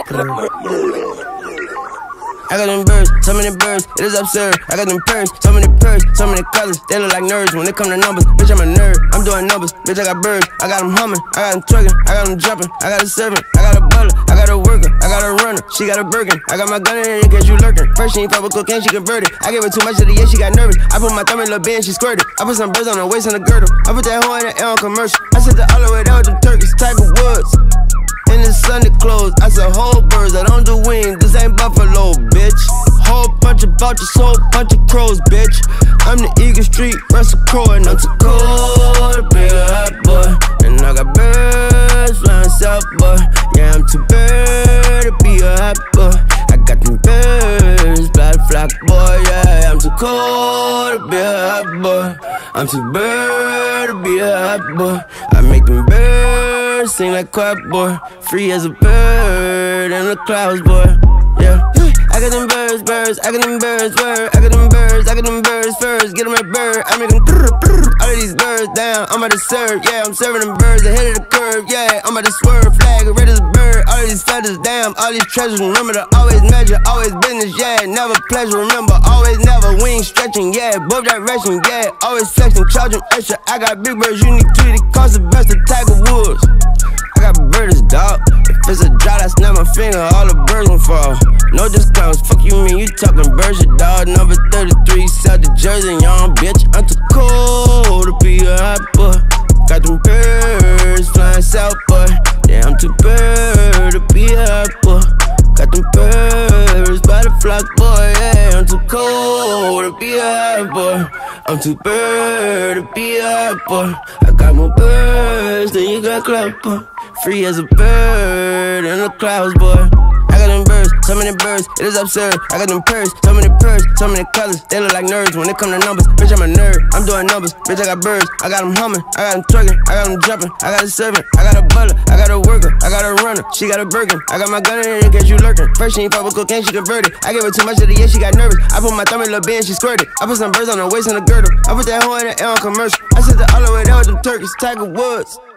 I got them birds, so many birds, it is absurd. I got them purrs, so many colors, they look like nerds. When it come to numbers, bitch, I'm a nerd. I'm doing numbers, bitch, I got birds. I got them humming, I got them twerking, I got them jumping. I got a servant, I got a butler, I got a worker, I got a runner. She got a Birkin, I got my gun in it in case you lurking. First she ain't fuck with cocaine, she converted. I gave her too much of the year, she got nervous. I put my thumb in her bed and she squirted. I put some birds on her waist and a girdle. I put that hoe in the air on commercial. I sent the all the way there with them turkeys, Tiger Woods. In the Sunday clothes, I said whole birds, I don't do wings, this ain't buffalo, bitch. Whole bunch of vultures, whole bunch of crows, bitch. I'm the Eagle Street, Russell Crowe, and I'm too cold to be a hot boy. And I got birds flying south, boy. Yeah, I'm too bird to be a hot boy. I got them birds, fly the flock, boy. Yeah, I'm too cold to be a hot boy. I'm too bird to be a hot boy. I make them birds sing like quack, boy. Free as a bird in the clouds, boy. Yeah. I got them birds, I got them birds, word. I got them birds first. Get them a bird, I make them all of these birds down. I'm about to serve, yeah. I'm serving them birds ahead of the curve, yeah. I'm about to swerve, flag, red as a bird. All of these feathers, damn. All these treasures, remember to always measure, always business, yeah. Never pleasure, remember, always never. Wings stretching, yeah. Both direction, yeah. Always flexing, charging extra. I got big birds, unique tweet, it costs the best of Tiger Woods. I got birds, dog. If it's a drought, I snap my finger, all the birds gon' fall. No discounts, fuck you mean, you talking birds, your dog. Number 33, South the Jersey, young bitch. I'm too cold to be a hot boy. Got them birds flying south, boy. Yeah, I'm too bird to be a hot boy. Got them birds by the flock, boy. Yeah, I'm too cold to be a hot boy. I'm too bird to be a hot boy. I got more birds than you got clout, boy. Free as a bird in the clouds, boy. I got them birds, so many birds, it is absurd. I got them purrs, so many colors, they look like nerds. When it come to numbers, bitch, I'm a nerd. I'm doing numbers, bitch, I got birds. I got them humming, I got them twerking, I got them jumping. I got a servant, I got a butler, I got a worker, I got a runner. She got a Birkin, I got my gun in it in case you lurking. First she ain't fuck with cocaine, she converted. I gave her too much of the year, she got nervous. I put my thumb in her bed and she squirted. I put some birds on her waist and a girdle. I put that hoe in the air on commercial. I sent the all the way there with them turkeys, Tiger Woods.